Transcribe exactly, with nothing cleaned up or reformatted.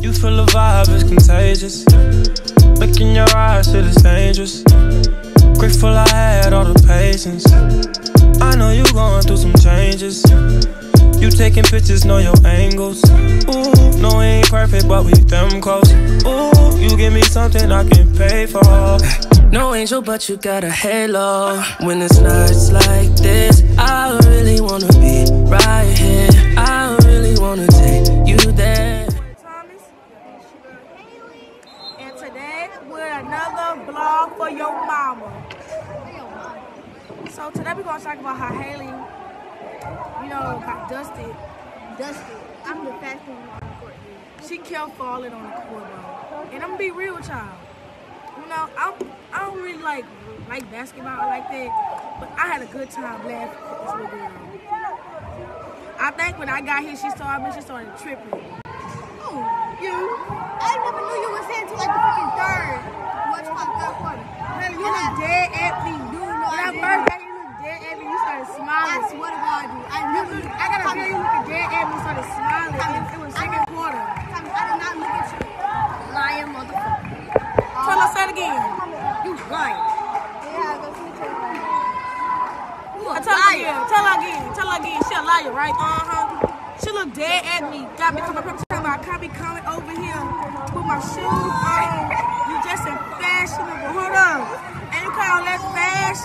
You feel the vibe, it's contagious. Look in your eyes, shit is dangerous. Grateful I had all the patience. I know you going through some changes. You taking pictures, know your angles. Ooh, no, we ain't perfect, but we them close. Ooh, you give me something I can pay for. No angel, but you got a halo. When it's nights like this, I really wanna be right here. I really wanna take you there. And today we're another vlog for your mama. So today we're gonna talk about how Haley, you know, got dusted. Dusted. I'm the fastest one on the court. She kept falling on the court, bro. And I'm gonna be real with y'all. You know, I'm, I don't really like like basketball like that, but I had a good time laughing with this little girl. I think when I got here, she started, she started tripping. Oh, you? I never knew you was here until like the freaking third. What's called third quarter? Honey, you look dead at me. You know when I first got you look dead at me. You started smiling. I swear to God, dude. I never. You, I gotta feel you looking dead at me. Started smiling. It, it was second quarter. I did not look at you, lying motherfucker. Tell her, say it again. You lying. Yeah, go see each other. You a Tell her liar. again. Tell her again. Tell her again. She a liar, right? Uh huh. She look dead at me. Got me coming up talking about I can't be coming over here with my shoes on. You just in fashionable. Hold on. And you call that fashion?